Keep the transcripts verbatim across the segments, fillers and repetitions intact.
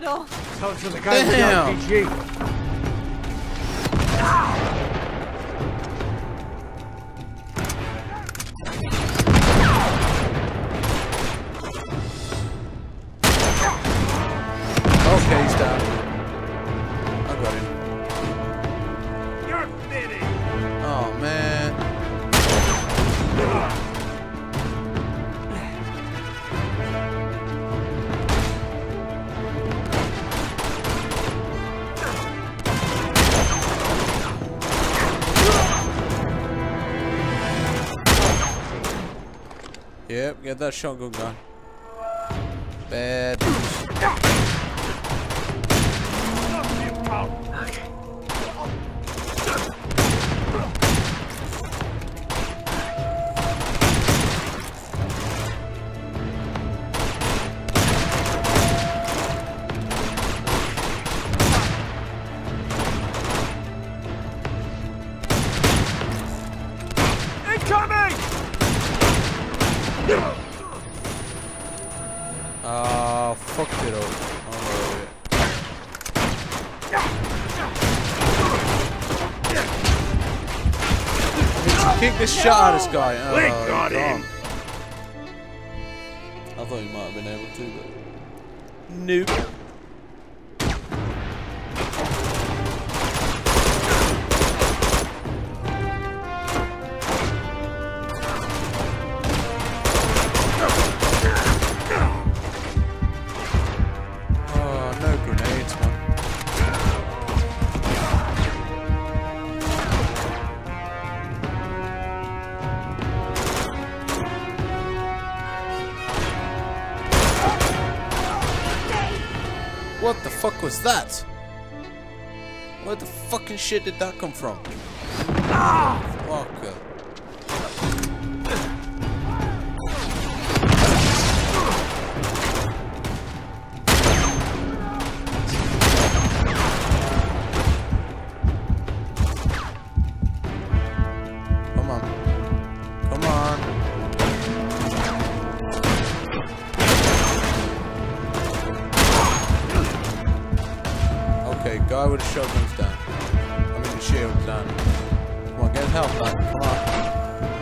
Michael. Tell it to the guy with the R P G. Okay, he's down. I got him. You're fitting. Oh man. Yep, get that shotgun gun. Bad. Ah, uh, fucked it up. Oh, yeah. Kick this shot at this guy. Oh, Link got him. I thought he might have been able to, but nope. What the fuck was that? Where the fucking shit did that come from? Ah! Fucker. Come on. Come on. Okay, guy with the shotgun's down. I mean the shield's down. Come on, get his health back. Come on.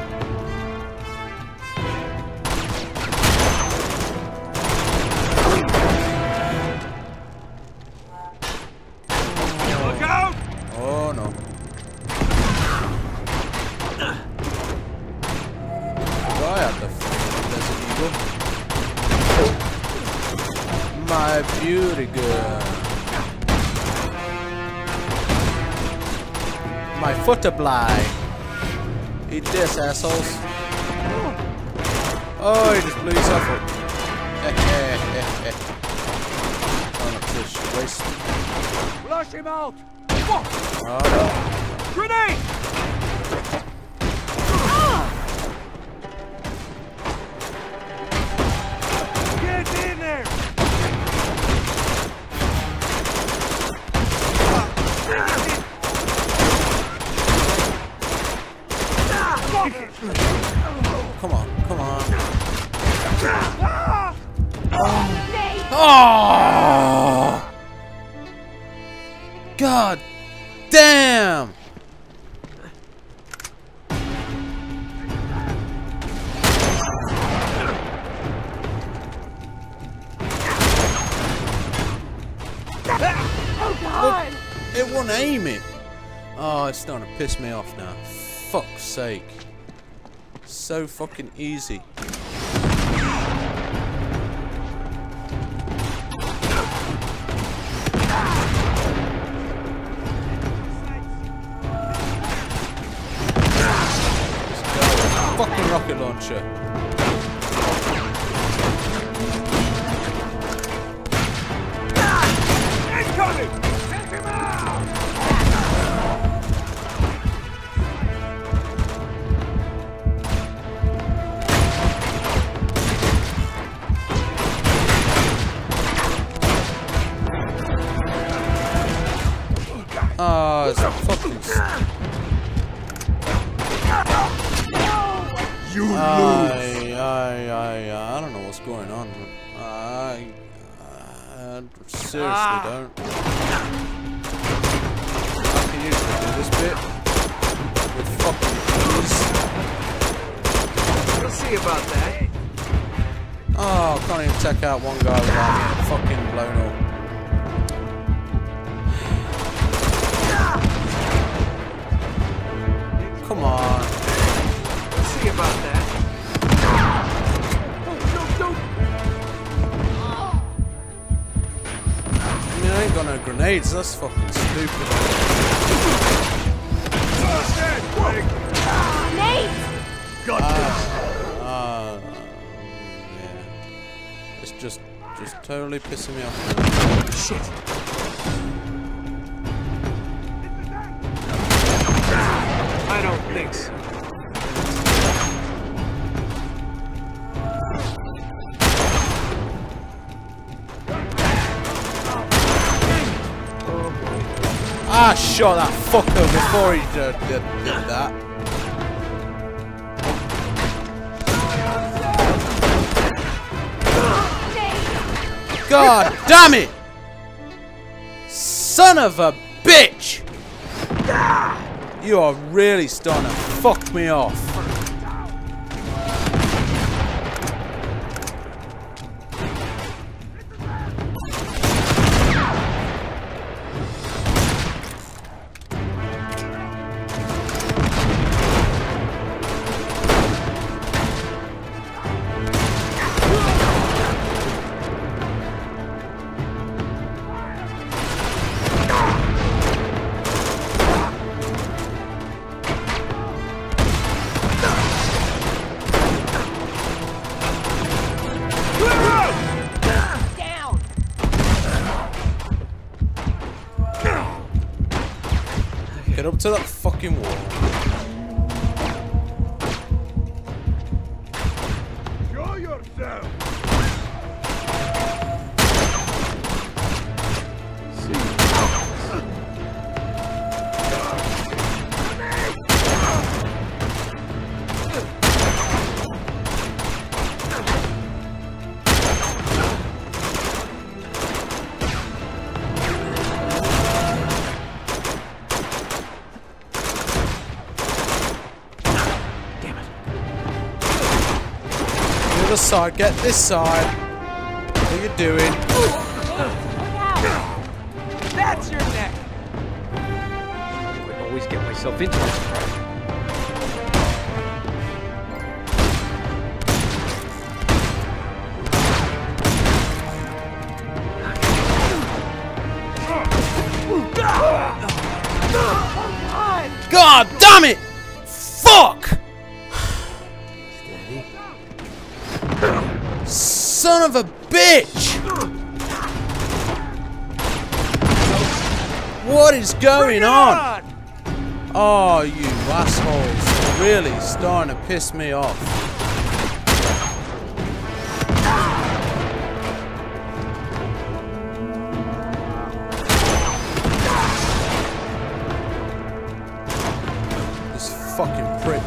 Look out! Oh no. Guy at the Desert Eagle. My beauty girl. My footably. Eat this, assholes. Oh, he just blew himself up. Oh, no, fish. Waste. Flush him out! Oh, no. Grenade! Get in there! Come on, come on. Oh! God damn! Oh God! Look, it won't aim it. Oh, it's starting to piss me off now. Fuck's sake. So fucking easy. Fucking rocket launcher. Incoming! Take him out! Oh, it's fucking. You lose. I, I, I, I don't know what's going on. I, I seriously Ah. don't. I can usually do this bit with fucking ease. We'll see about that. Oh, I can't even take out one guy without getting fucking blown up. Come on. We'll see about that. Don't, don't, don't. I mean, I ain't got no grenades. That's fucking stupid. Nate! Got Ah, ah, yeah. It's just, just totally pissing me off now. Shit. I don't think so. Ah, shot that fucker before he did, did, did that. God damn it! Son of a bitch! You are really starting to fuck me off. Get up to that fucking wall. Show yourself! The other side, get this side. What are you doing? That's your neck. I always get myself into this crap. God damn it! Fuck! Steady. Son of a bitch! What is going on? Oh, you assholes. Really starting to piss me off. This fucking prick.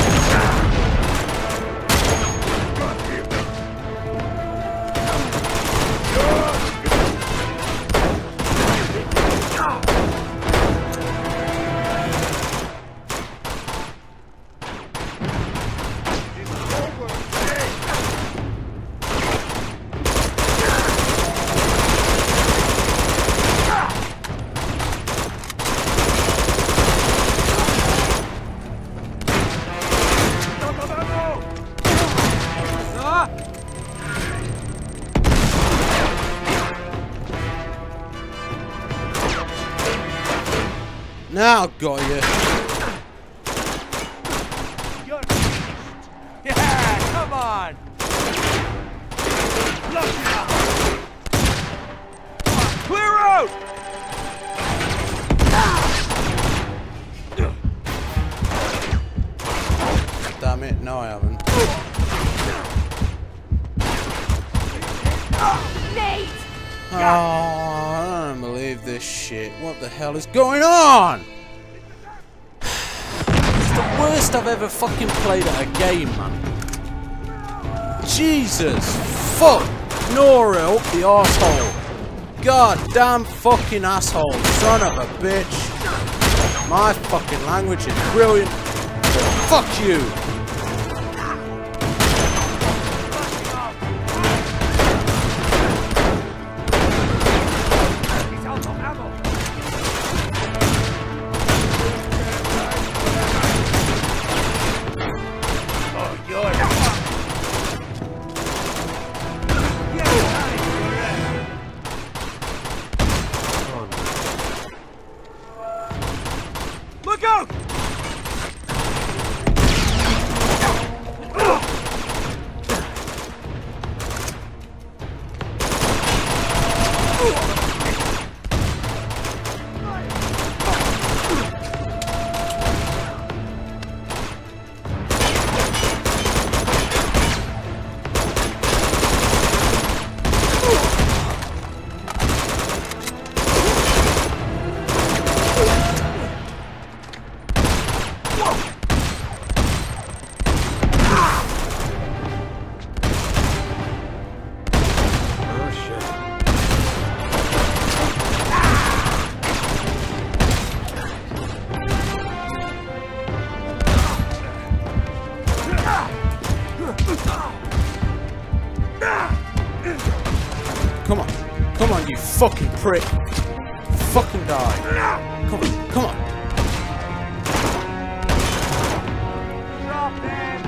Now I've got you. You're finished. Yeah, come on! Look out! Clear out! Damn it, no I haven't. Nate! Oh, I don't believe this shit. What the hell is going on? It's the worst I've ever fucking played at a game, man. Jesus! Fuck! Nora up the arsehole! goddamn fucking asshole. Son of a bitch. My fucking language is brilliant. Fuck you. Look out! Come on. Come on, you fucking prick. Fucking die. Come on. Come on. Drop it!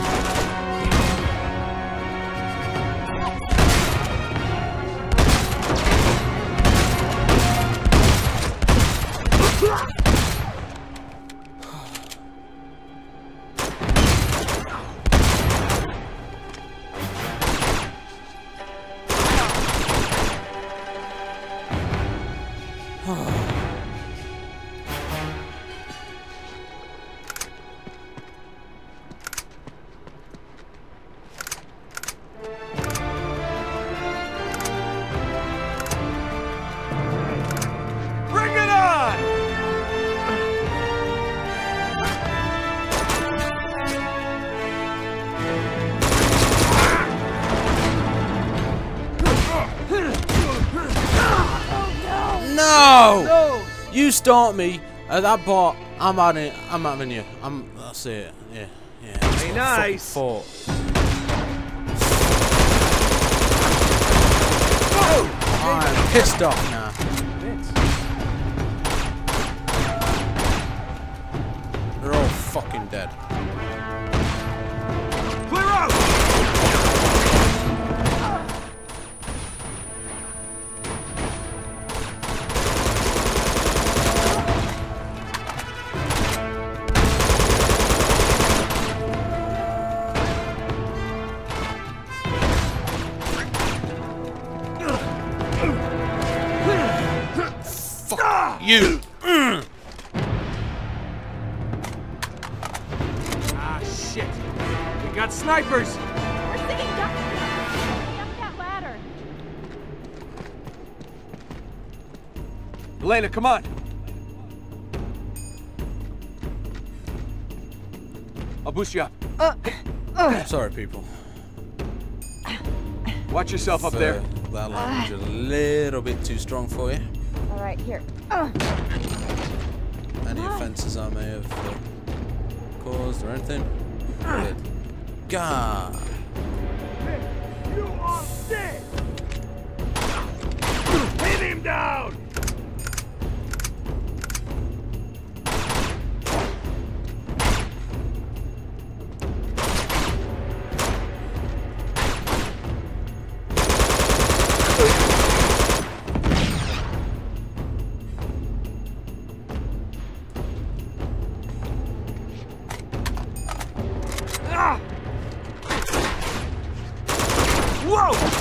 Bring it on! No! No! You start me at that part. I'm having it. I'm having you. I'm. That's it. Yeah. Yeah. That's Hey, what I fucking nice. thought. I'm pissed off now. They're all fucking dead. Clear out! Fuck you. Mm. Ah, shit! We got snipers! We're sitting ducks. Up that ladder. Elena, come on! I'll boost you up. Sorry, people. Watch yourself up If, there. uh, that language is a little bit too strong for you. All right, here. Uh, Any offences I may have uh, caused or anything? Good. God. You are dead! Hit him down! Ah! Whoa!